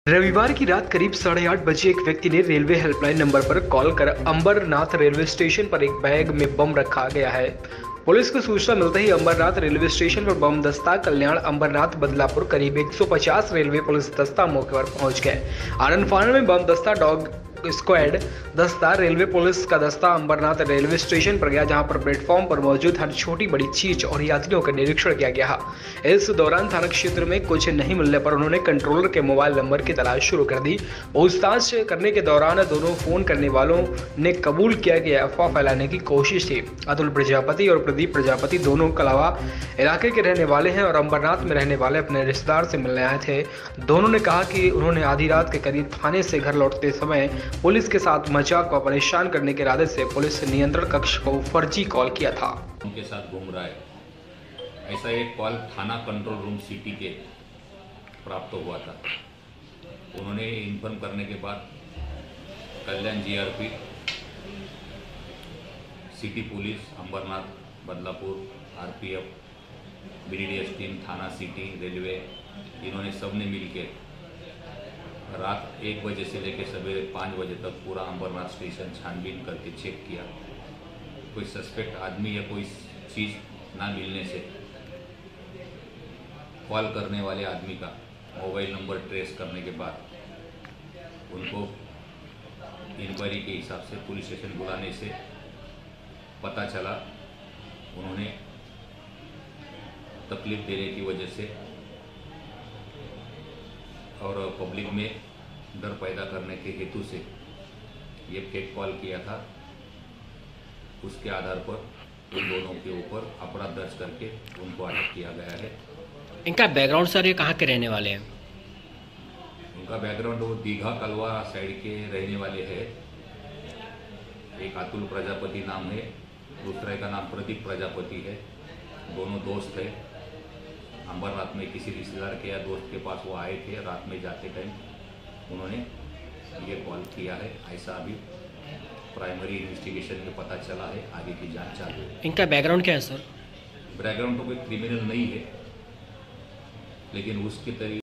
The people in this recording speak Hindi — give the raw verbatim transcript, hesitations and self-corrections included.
रविवार की रात करीब साढ़े आठ बजे एक व्यक्ति ने रेलवे हेल्पलाइन नंबर पर कॉल कर अंबरनाथ रेलवे स्टेशन पर एक बैग में बम रखा गया है। पुलिस को सूचना मिलते ही अंबरनाथ रेलवे स्टेशन पर बम दस्ता कल्याण अंबरनाथ बदलापुर करीब एक सौ पचास रेलवे पुलिस दस्ता मौके पर पहुंच गए। आनंद फानन में बम दस्ता डॉग स्क्वाड दस्ता रेलवे पुलिस का दस्ता अंबरनाथ रेलवे स्टेशन पर गया, जहां पर प्लेटफॉर्म पर मौजूद हर छोटी बड़ी चीज और यात्रियों का निरीक्षण किया गया। इस दौरान थाना क्षेत्र में कुछ नहीं मिलने पर उन्होंने कंट्रोलर के मोबाइल नंबर की तलाश शुरू कर दी। पूछताछ करने के दौरान दोनों फोन करने वालों ने कबूल किया कि अफवाह फैलाने की कोशिश थी। अतुल प्रजापति और प्रदीप प्रजापति दोनों कलावा इलाके के रहने वाले हैं और अंबरनाथ में रहने वाले अपने रिश्तेदार से मिलने आए थे। दोनों ने कहा कि उन्होंने आधी रात के करीब थाने से घर लौटते समय पुलिस के साथ मजाक व परेशान करने के इरादे से पुलिस नियंत्रण कक्ष को फर्जी कॉल किया था। उनके साथ घूम रहा है, ऐसा एक कॉल थाना कंट्रोल रूम सिटी के प्राप्त हुआ था। उन्होंने इन्फॉर्म करने के बाद Kalyan GRP, city police, Ambarnath, Badlapur, RPF, BDDS team, थाना सिटी, रेलवे, इन्होंने सबने मिलकर रात एक बजे से लेकर सवेरे पाँच बजे तक पूरा अंबरनाथ स्टेशन छानबीन करके चेक किया। कोई सस्पेक्ट आदमी या कोई चीज़ ना मिलने से कॉल करने वाले आदमी का मोबाइल नंबर ट्रेस करने के बाद उनको इंक्वायरी के हिसाब से पुलिस स्टेशन बुलाने से पता चला उन्होंने तकलीफ देने की वजह से और पब्लिक में डर पैदा करने के हेतु से ये फेक कॉल किया था। उसके आधार पर उन दोनों के ऊपर अपराध दर्ज करके उनको अटक किया गया है। इनका बैकग्राउंड सर ये कहाँ के रहने वाले हैं? उनका बैकग्राउंड वो दीघा कलवा साइड के रहने वाले हैं। एक अतुल प्रजापति नाम है, दूसरे का नाम प्रदीप प्रजापति है। दोनों दोस्त है। अंबरनाथ में किसी रिश्तेदार के या दोस्त के पास वो आए थे। रात में जाते टाइम उन्होंने ये कॉल किया है। ऐसा अभी प्राइमरी इन्वेस्टिगेशन में पता चला है, आगे की जांच चालू है। इनका बैकग्राउंड क्या है सर? बैकग्राउंड तो कोई क्रिमिनल नहीं है, लेकिन उसके तरीके